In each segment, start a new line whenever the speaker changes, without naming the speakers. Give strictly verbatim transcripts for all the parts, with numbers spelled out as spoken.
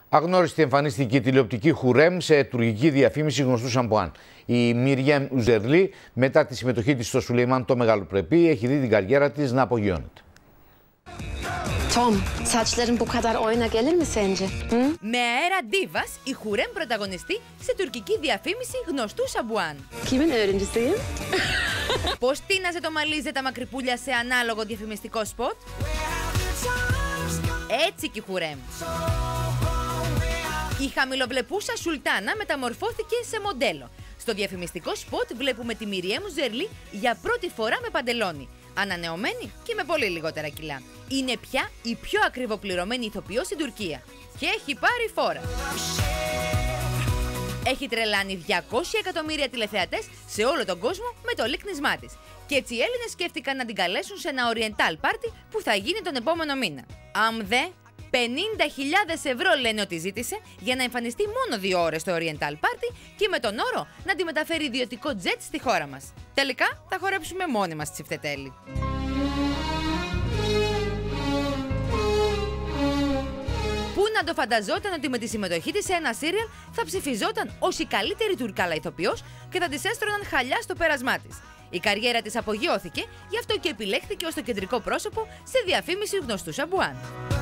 Αγνώριστη εμφανίστηκε η τηλεοπτική Χουρέμ σε τουρκική διαφήμιση γνωστού σαμπουάν. Η Μιριέμ Ουζερλί, μετά τη συμμετοχή της στο Σουλεϊμάν το Μεγαλοπρεπή, έχει δει την καριέρα της να απογειώνεται.
Tom, saçların bu kadar oyuna gelir mi sence? Hı?
Με αέρα ντίβας, η Χουρέμ πρωταγωνιστεί σε τουρκική διαφήμιση γνωστού σαμπουάν.
Kimin öğrencisiyim?
Πώς τίναζε το μαλλί τα μακρυπούλια σε ανάλογο διαφημιστικό σποτ? Έτσι και η Χουρέμ. Η χαμηλοβλεπούσα Σουλτάνα μεταμορφώθηκε σε μοντέλο. Στο διαφημιστικό σποτ βλέπουμε τη Μιριέμ Ουζερλί για πρώτη φορά με παντελόνι. Ανανεωμένη και με πολύ λιγότερα κιλά. Είναι πια η πιο ακριβοπληρωμένη ηθοποιός στην Τουρκία. Και έχει πάρει φόρα. Έχει τρελάνει διακόσια εκατομμύρια τηλεθεατές σε όλο τον κόσμο με το λίκνισμά της. Και έτσι οι Έλληνες σκέφτηκαν να την καλέσουν σε ένα Oriental Party που θα γίνει τον επόμενο μήνα. Αμ δε, πενήντα χιλιάδες ευρώ λένε ότι ζήτησε για να εμφανιστεί μόνο δύο ώρες στο Oriental Party και με τον όρο να τη μεταφέρει ιδιωτικό τζετ στη χώρα μας. Τελικά θα χορέψουμε μόνοι μας τσιφτετέλη. Πού να το φανταζόταν ότι με τη συμμετοχή της σε ένα σύριαλ θα ψηφιζόταν ως η καλύτερη τουρκάλα ηθοποιός και θα της έστρωναν χαλιά στο πέρασμά της. Η καριέρα της απογειώθηκε, γι' αυτό και επιλέχθηκε ως το κεντρικό πρόσωπο σε διαφήμιση γνωστού σαμπουάν.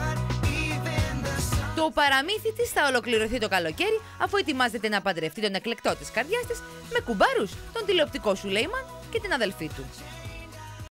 Το παραμύθι της θα ολοκληρωθεί το καλοκαίρι, αφού ετοιμάζεται να παντρευτεί τον εκλεκτό της καρδιάς της με κουμπάρους, τον τηλεοπτικό Σουλεϊμάν και την αδελφή του.